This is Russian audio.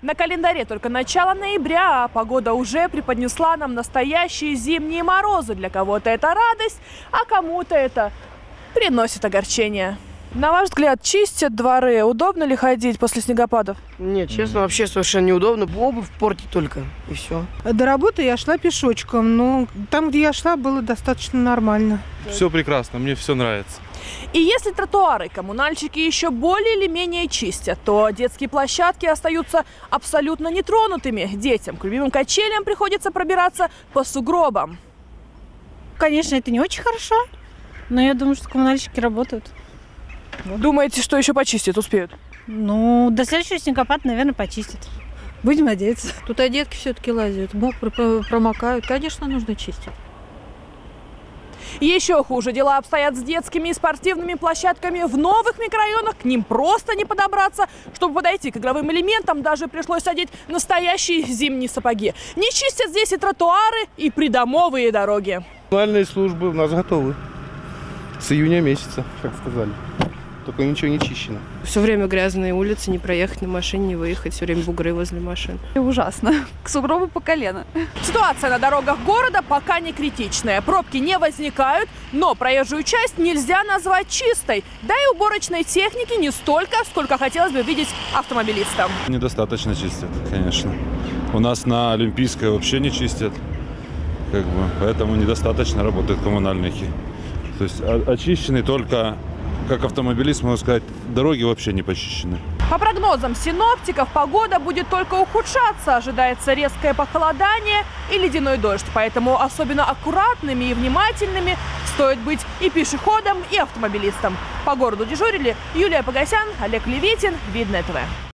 На календаре только начало ноября, а погода уже преподнесла нам настоящие зимние морозы. Для кого-то это радость, а кому-то это приносит огорчение. На ваш взгляд, чистят дворы? Удобно ли ходить после снегопадов? Нет, честно, вообще совершенно неудобно. Обувь портит только, и все. До работы я шла пешочком, но там, где я шла, было достаточно нормально. Все прекрасно, мне все нравится. И если тротуары коммунальщики еще более или менее чистят, то детские площадки остаются абсолютно нетронутыми. Детям к любимым качелям приходится пробираться по сугробам. Конечно, это не очень хорошо, но я думаю, что коммунальщики работают. Думаете, что еще почистят, успеют? Ну, до следующего снегопада, наверное, почистят. Будем надеяться. Тут детки все-таки лазят, мокрые промокают. Конечно, нужно чистить. Еще хуже дела обстоят с детскими и спортивными площадками в новых микрорайонах. К ним просто не подобраться. Чтобы подойти к игровым элементам, даже пришлось одеть настоящие зимние сапоги. Не чистят здесь и тротуары, и придомовые дороги. Коммунальные службы у нас готовы. С июня месяца, как сказали. Только ничего не чищено. Все время грязные улицы, не проехать на машине, не выехать, все время бугры возле машин. Ужасно. К сугробу по колено. Ситуация на дорогах города пока не критичная. Пробки не возникают, но проезжую часть нельзя назвать чистой. Да и уборочной техники не столько, сколько хотелось бы видеть автомобилистам. Недостаточно чистят, конечно. У нас на Олимпийской вообще не чистят. Поэтому недостаточно работают коммунальники. То есть очищены только, как автомобилист, могу сказать, дороги вообще не почищены. По прогнозам синоптиков, погода будет только ухудшаться. Ожидается резкое похолодание и ледяной дождь. Поэтому особенно аккуратными и внимательными стоит быть и пешеходам, и автомобилистам. По городу дежурили Юлия Погосян, Олег Левитин, Видное ТВ.